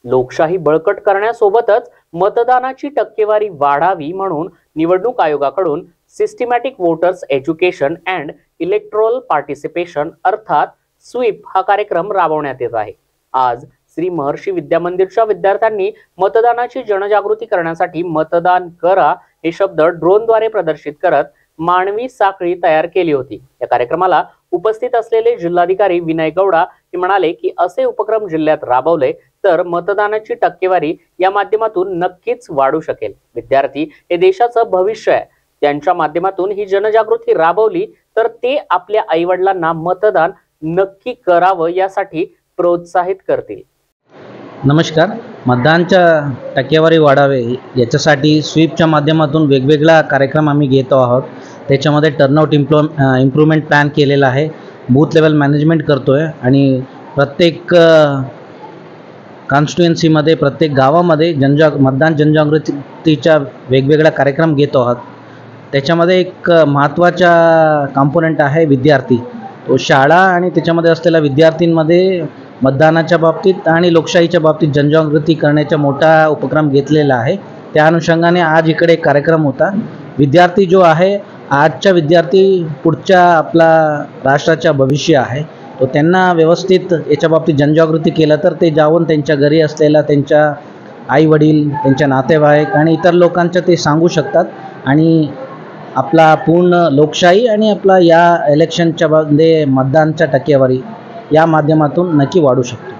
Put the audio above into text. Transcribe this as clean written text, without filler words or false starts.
लोकशाही बळकट करण्यासोबतच मतदानाची टक्केवारी वाढावी म्हणून निवडणूक आयोगाकडून systematic voters education and electoral participation अर्थात स्वीप हा कार्यक्रम राबवण्यात येत आहे। आज श्री महर्षी विद्या मंदिरच्या विद्यार्थ्यांनी मतदानाची जनजागृती करण्यासाठी मतदान करा हे शब्द ड्रोनद्वारे प्रदर्शित करत मानवी साखळी तयार केली होती। या कार्यक्रमाला उपस्थित असलेले जिल्हाधिकारी विनय गौडा हे म्हणाले की असे उपक्रम जिल्ह्यात राबवले तर मतदानाची टक्केवारी या माध्यमातून नक्कीच वाढू शकेल। विद्यार्थी हे देशाचं भविष्य आहे, त्यांच्या माध्यमातून ही जनजागृती राबवली तर ते आपल्या आईवडिलांना मतदान नक्की करावं यासाठी प्रोत्साहित करतील। नमस्कार। मतदानच्या टक्केवारी वाढावे याच्यासाठी स्वीपच्या माध्यमातून वेगवेगळा कार्यक्रम आम्ही घेतो आहोत। त्याच्यामध्ये टर्नआउट इम्प्रूव्हमेंट प्लॅन केलेला आहे, बूथ लेवल मॅनेजमेंट करतोय आणि प्रत्येक कॉन्स्टिट्युएन्सीमध्ये प्रत्येक गावामध्ये मतदान जनजागृतीचा वेगवेगळा कार्यक्रम घेतो आहोत। त्याच्यामध्ये एक महत्त्वाचा कंपोनेंट आहे विद्यार्थी। तो शाळा आणि त्याच्यामध्ये असलेल्या विद्यार्थ्यांमध्ये मतदानाच्या बाबतीत आणि लोकशाहीच्या बाबतीत जनजागृती करण्याचा मोठा उपक्रम घेतलेला आहे। त्या अनुषंगाने आज इकडे एक कार्यक्रम होता। विद्यार्थी जो आहे, आजचा विद्यार्थी पुढच्या आपला राष्ट्राचा भविष्य आहे, तो त्यांना व्यवस्थित याच्या बाबतीत जनजागृती केलं तर ते जाऊन त्यांच्या घरी असलेला त्यांच्या आई वडील, त्यांच्या नातेवाईक आणि इतर लोकांच्या ते सांगू शकतात आणि आपला पूर्ण लोकशाही आणि आपला या इलेक्शनच्या मध्ये मतदानच्या टक्केवारी या माध्यमातून नक्की वाढू शकतो।